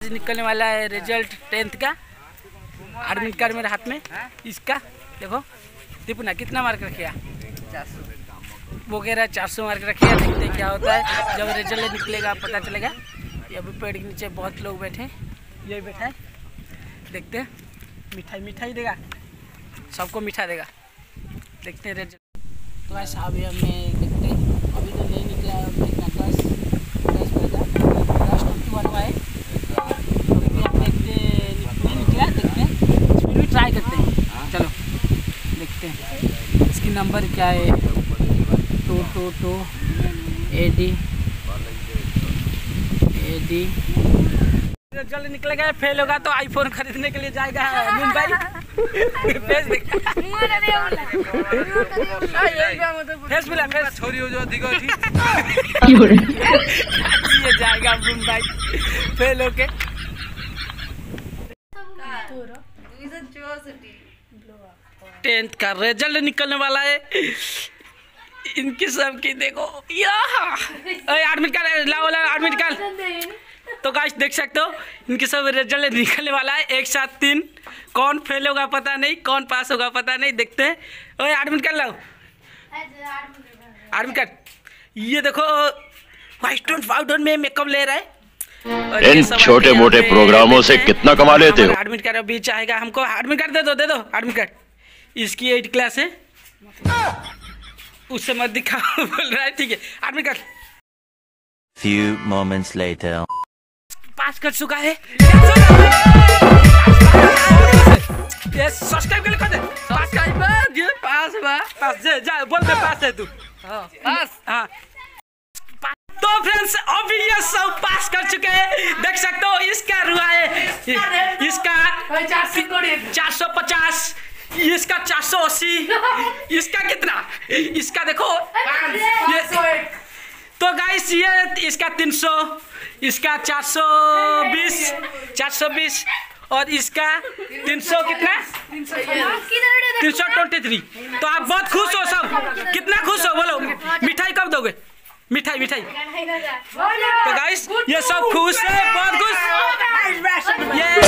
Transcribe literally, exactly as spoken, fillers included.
निकलने वाला है रिजल्ट टेंथ का। एडमिट कार्ड मेरे हाथ में, इसका देखो दीपुना कितना मार्क रखिया, वो कह रहा है चार सौ मार्क रखिया। देखते हैं क्या होता है, जब रिजल्ट निकलेगा पता चलेगा। ये अभी पेड़ के नीचे बहुत लोग बैठे हैं, यही बैठा है, देखते हैं। मिठाई मिठाई देगा, सबको मिठाई देगा, देखते हैं रिजल्ट। तो ऐसा अभी हमें देखते हैं, अभी तो नहीं निकला है कितना दस दस बजा दस ट्वेंटी वन हुआ है, अभी हम देखते नहीं निकला, देखते हैं फिर भी ट्राई करते हैं। चलो देखते हैं इसकी नंबर क्या है, two two two A D A D. Result निकलेगा, फेल होगा तो आईफोन खरीदने के लिए जाएगा मुंबई। फेस देख, फेस मिला, फेस छोरी हो जो दिखो ये जाएगा मुंबई फेल होके। टेंथ का रिजल्ट निकलने वाला है, इनकी सबकी देखो एडमिट कार्ड लाओ लाओ एडमिट कार्ड। तो गाइस देख सकते हो इनके सब रिजल्ट निकलने वाला है एक साथ तीन। कौन फेल होगा पता नहीं, कौन पास होगा पता नहीं, देखते हैं। ओए एडमिट कार्ड लाओ, एडमिट कार्ड। ये देखो व्हाइट पाउडर में मेकअप ले रहा है। इन छोटे मोटे प्रोग्रामों से कितना कमा लेते हो। एडमिट कार्ड अभी चाहेगा हमको, एडमिट कार्ड दे दो, दे दो एडमिट कार्ड। इसकी एट क्लास है, उससे मत दिखा बोल रहा है, ठीक है admit card. Few moments later. Pass कर चुका है, सब्सक्राइब कर कर दे, सब्सक्राइबर ये पास बा, पास जा जा बोल दे पास है तू। हां पास, हां। तो फ्रेंड्स अभी ये सब पास कर चुके हैं, देख सकते हो। इसका रुआ है, इसका चार सौ पचास, इसका चार सौ अस्सी, इसका कितना, इसका देखो ये। तो गाइस ये इसका तीन सौ, इसका चार सौ बीस, चार सौ बीस और इसका तीन सौ कितना, तीन सौ ट्वेंटी थ्री। तो आप बहुत खुश हो सब, कितना खुश हो बोलो। मिठाई कब दोगे, मिठाई मिठाई। तो गाइस ये सब खुश है, बहुत खुश। ये